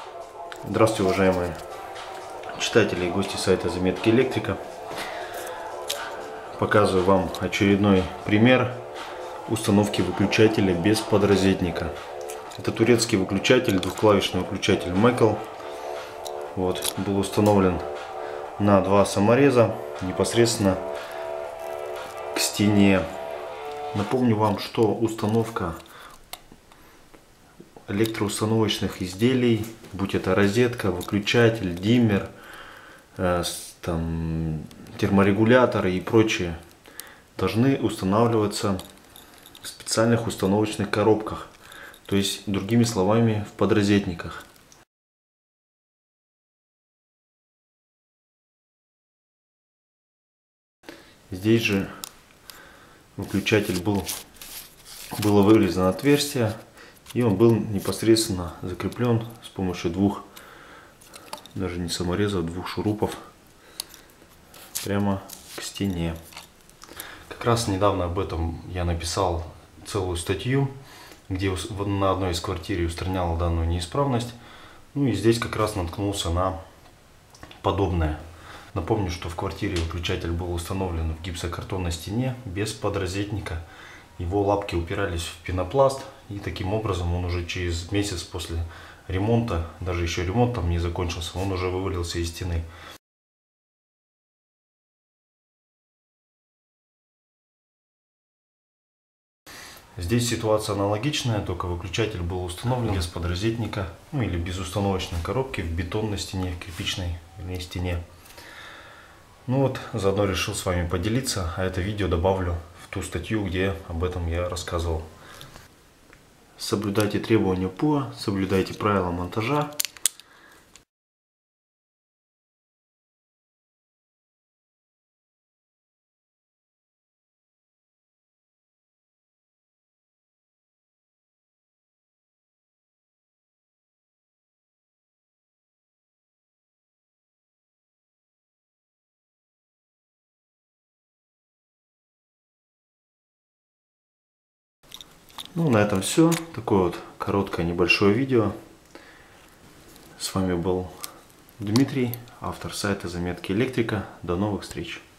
Здравствуйте, уважаемые читатели и гости сайта Заметки Электрика. Показываю вам очередной пример установки выключателя без подрозетника. Это турецкий выключатель, двухклавишный выключатель Mackel. Вот, был установлен на два самореза непосредственно к стене. Напомню вам, что установка электроустановочных изделий, будь это розетка, выключатель, диммер, терморегуляторы и прочее, должны устанавливаться в специальных установочных коробках, то есть, другими словами, в подрозетниках. Здесь же выключатель было вырезано отверстие, и он был непосредственно закреплен с помощью двух, даже не саморезов, двух шурупов прямо к стене. Как раз недавно об этом я написал целую статью, где на одной из квартир устранял данную неисправность. Ну и здесь как раз наткнулся на подобное. Напомню, что в квартире выключатель был установлен в гипсокартонной стене без подрозетника. Его лапки упирались в пенопласт, и таким образом он уже через месяц после ремонта, даже еще ремонт там не закончился, он уже вывалился из стены. Здесь ситуация аналогичная, только выключатель был установлен без подрозетника, ну или без установочной коробки в бетонной стене, в кирпичной стене. Ну вот, заодно решил с вами поделиться, а это видео добавлю в ту статью, где об этом я рассказывал. Соблюдайте требования ПУА, соблюдайте правила монтажа. Ну, на этом все. Такое вот короткое небольшое видео. С вами был Дмитрий, автор сайта Заметки Электрика. До новых встреч!